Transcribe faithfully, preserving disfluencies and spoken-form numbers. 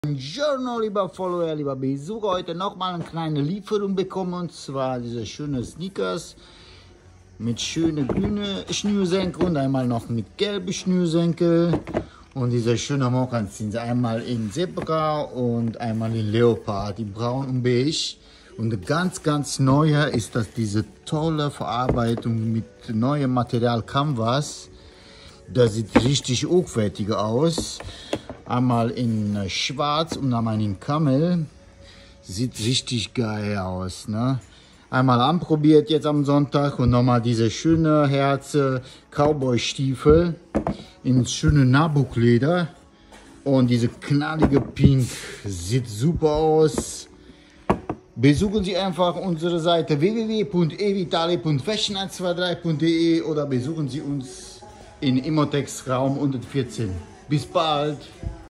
Buongiorno, lieber Follower, lieber Besucher. Heute nochmal eine kleine Lieferung bekommen, und zwar diese schönen Sneakers mit schönen grünen Schnürsenkel und einmal noch mit gelben Schnürsenkel. Und diese schönen Moccasins sind einmal in Zebra und einmal in Leopard, die braun und beige. Und ganz, ganz neuer ist das diese tolle Verarbeitung mit neuem Material Canvas. Das sieht richtig hochwertig aus. Einmal in Schwarz und einmal in Kamel. Sieht richtig geil aus, ne? Einmal anprobiert jetzt am Sonntag und nochmal diese schöne Herze Cowboy-Stiefel in schöne Nabuckleder. Und diese knallige Pink sieht super aus. Besuchen Sie einfach unsere Seite w w w punkt evitali punkt fashion eins zwei drei punkt de oder besuchen Sie uns in Immotex Raum hundertvierzehn. Bis bald!